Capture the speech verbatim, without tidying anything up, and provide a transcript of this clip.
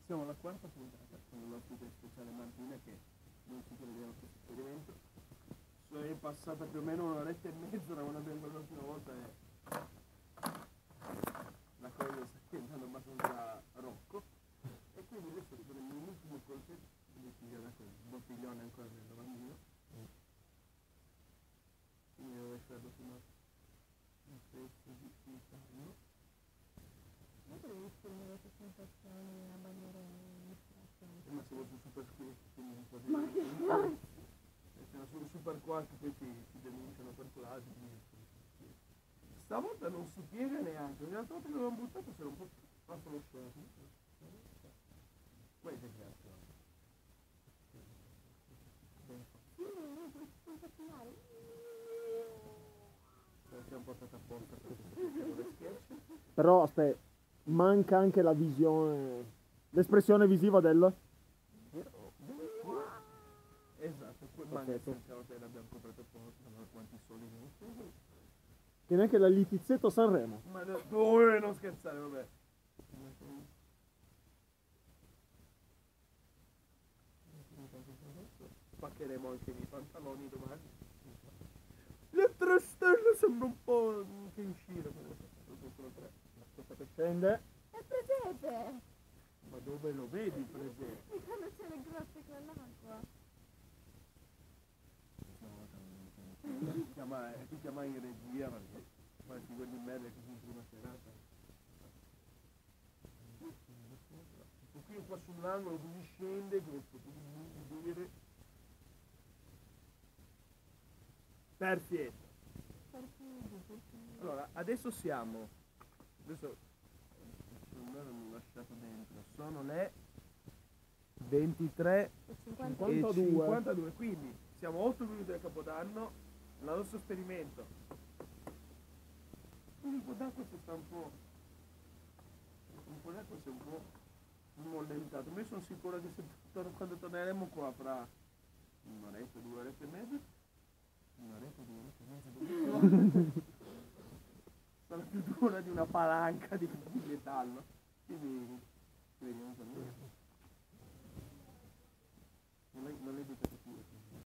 Siamo alla quarta puntata con l'ospite speciale Martina che non si credeva a questo esperimento. È passata più o meno un'oretta e mezza da quando abbiamo guardato l'ultima volta e la cosa sta diventando abbastanza rocco. E quindi adesso riprendo un ultimo colpetto di figlio da quel bottiglione ancora nel lavandino. Quindi devo lasciarlo fino a un pezzo di intorno. Io devo esprimere queste sensazioni a bandiera in ispirazione. Ma siamo su super qui, quindi un po' di... Ma che fai? Siamo su super qua che poi ti, ti denunciano per plagio. Stavolta non si piega neanche, ogni altra volta che l'abbiamo buttato c'era un po' fatto lo show. Poi che cazzo? Sì, no, questo sensazione. Siamo portati apposta per questo sketch. Però aspetta, manca anche la visione, l'espressione visiva del... Esatto, poi manca il carote l'abbiamo comprato apposta, ma quanti soldi non Che neanche la Litizzetto Sanremo. Ma no, oh, non scherzare, vabbè. Spaccheremo anche i pantaloni domani. Le tre stelle sembra un po' che uscire, sono tre. Aspetta che scende. È presepe! Ma dove lo vedi il presepe? E quando c'è le grotte con l'acqua? Ti chiama, ti chiama in regia perché poi ti guardi in merda così in prima serata. Qui qua sull'angolo così scende come potevi dire. Perfetto. Allora, adesso siamo, adesso non l'ho lasciato dentro, sono le ventitré e cinquantadue, quindi siamo otto minuti del Capodanno, il nostro esperimento. Un po' d'acqua si sta un po', un po' d'acqua si è un po' mollentato, ma io sono sicuro che se quando torneremo qua fra un'oretta, due orette e mezza, un'oretta, due orette e mezza, sarà più dura di una palanca di, di metallo, quindi vediamo per noi. Non l'hai buttato più.